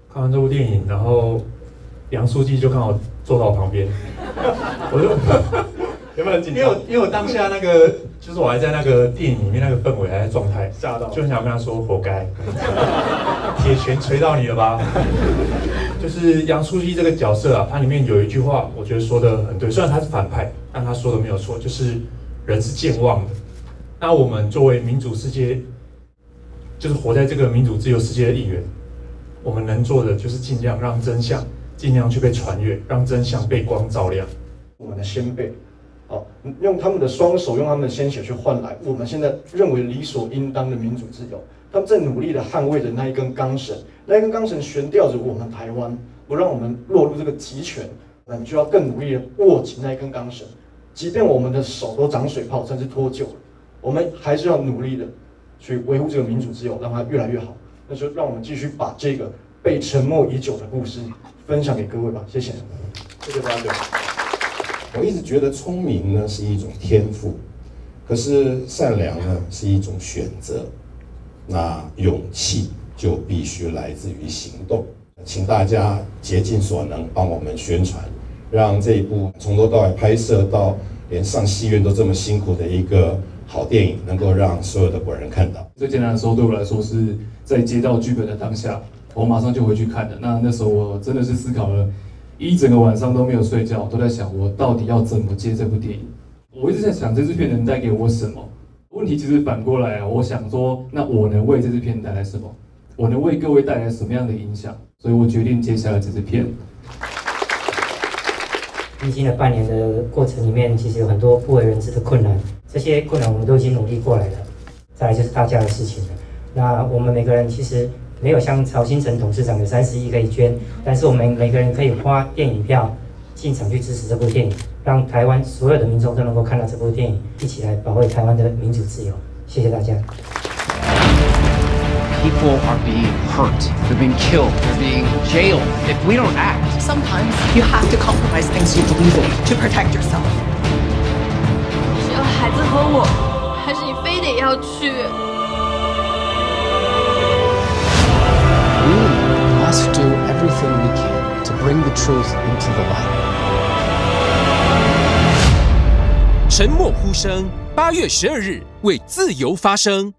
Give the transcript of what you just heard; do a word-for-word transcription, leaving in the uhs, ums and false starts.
看完这部电影，然后杨书记就刚好坐到我旁边，我就有没有很紧张？因为我因为我当下那个就是我还在那个电影里面那个氛围还在状态，吓到，就很想跟他说活该，铁拳锤到你了吧？就是杨书记这个角色啊，他里面有一句话，我觉得说的很对，虽然他是反派，但他说的没有错，就是人是健忘的。那我们作为民主世界，就是活在这个民主自由世界的一员。我们能做的就是尽量让真相尽量去被传阅，让真相被光照亮。 我们的先辈，好，用他们的双手，用他们的鲜血去换来我们现在认为理所应当的民主自由。他们在努力的捍卫着那一根钢绳，那一根钢绳悬吊着我们台湾，不让我们落入这个极权。那你就要更努力的握紧那一根钢绳，即便我们的手都长水泡，甚至脱臼了，我们还是要努力的去维护这个民主自由，让它越来越好。那就让我们继续把这个被沉默已久的故事分享给各位吧，谢谢。谢谢大家。 我一直觉得聪明呢是一种天赋，可是善良呢是一种选择。那勇气就必须来自于行动。请大家竭尽所能帮我们宣传，让这一部从头到尾拍摄到连上戏院都这么辛苦的一个好电影，能够让所有的国人看到。 最艰难的时候对我来说是在接到剧本的当下，我马上就回去看了。那那时候我真的是思考了一整个晚上都没有睡觉，都在想我到底要怎么接这部电影。我一直在想这支片能带给我什么。问题其实反过来啊，我想说，那我能为这支片带来什么？我能为各位带来什么样的影响？所以我决定接下来这支片。 历经了半年的过程里面，其实有很多不为人知的困难，这些困难我们都已经努力过来了。再来就是大家的事情了。那我们每个人其实没有像曹新成董事长有三十亿可以捐，但是我们每个人可以花电影票进场去支持这部电影，让台湾所有的民众都能够看到这部电影，一起来保卫台湾的民主自由。谢谢大家。 People are being hurt. They're being killed. They're being jailed. If we don't act, sometimes you have to compromise things you believe in to protect yourself. 是要孩子和我，还是你非得要去？ we must do everything we can to bring the truth into the light. 沉默呼声，八月十二日为自由发声。